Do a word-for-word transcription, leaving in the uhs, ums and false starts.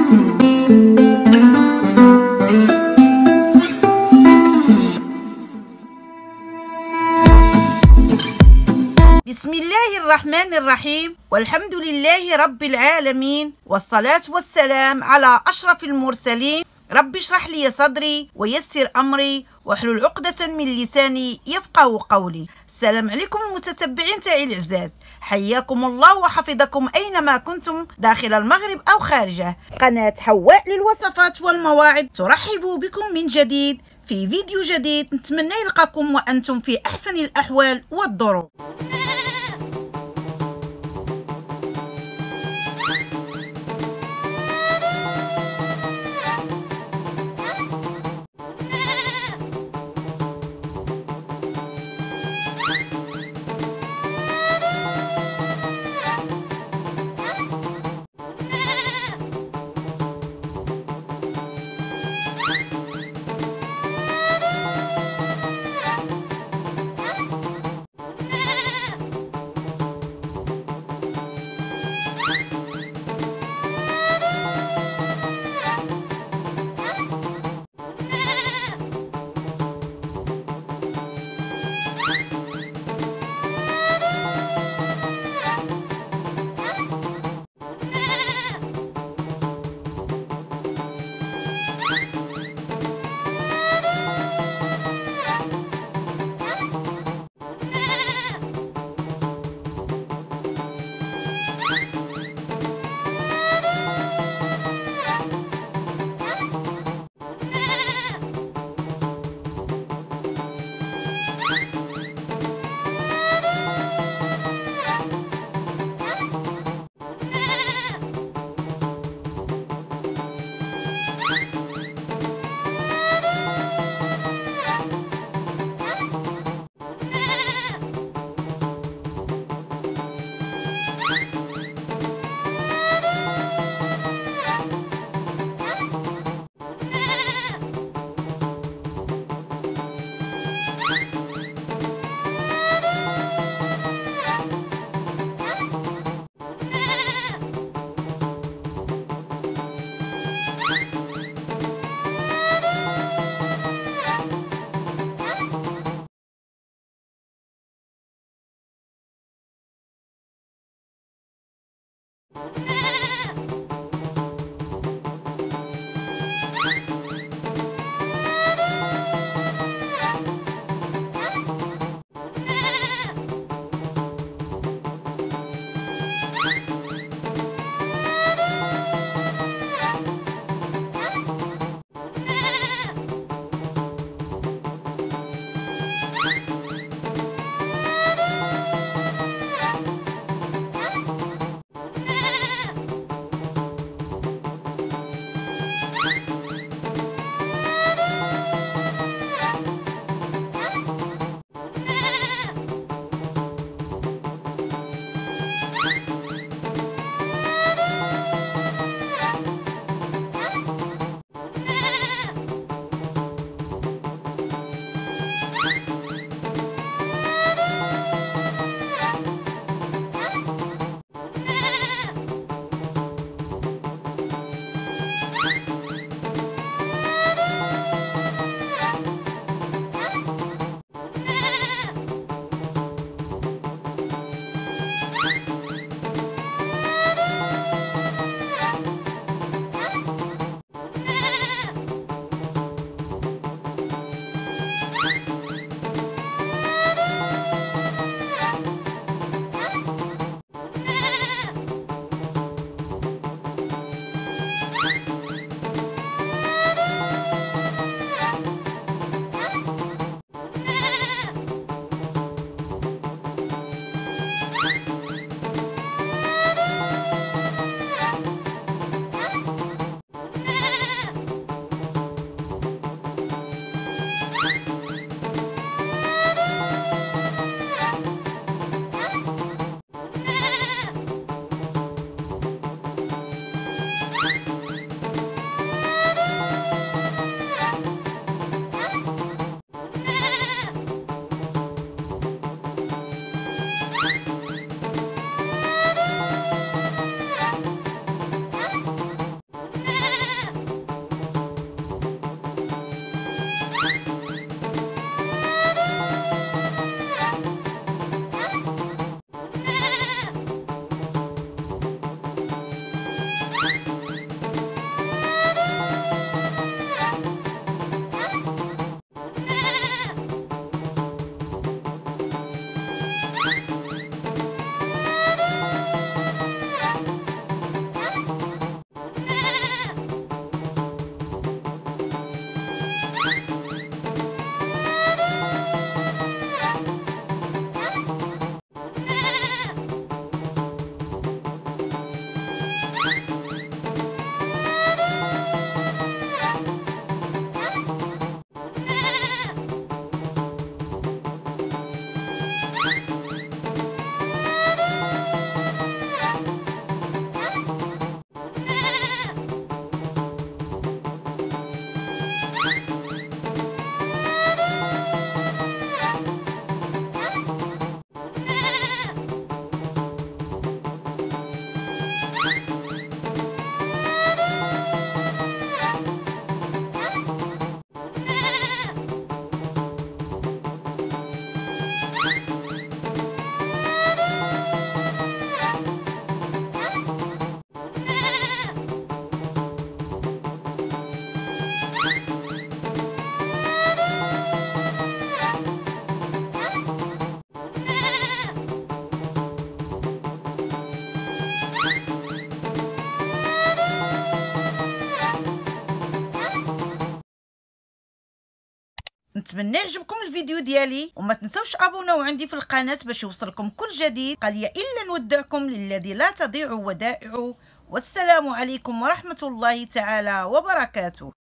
بسم الله الرحمن الرحيم، والحمد لله رب العالمين، والصلاة والسلام على أشرف المرسلين. رب اشرح لي صدري ويسر أمري واحلل عقدة من لساني يفقه قولي. السلام عليكم المتتبعين تاعي العزاز، حياكم الله وحفظكم أينما كنتم داخل المغرب أو خارجه. قناة حواء للوصفات والمواعظ ترحب بكم من جديد في فيديو جديد. نتمنى يلقاكم وأنتم في أحسن الأحوال والظروف. نتمنى يعجبكم الفيديو ديالي، وما تنسوش ابوناو عندي في القناه باش يوصلكم كل جديد. قال لي الا نودعكم للذي لا تضيع ودائعه، والسلام عليكم ورحمه الله تعالى وبركاته.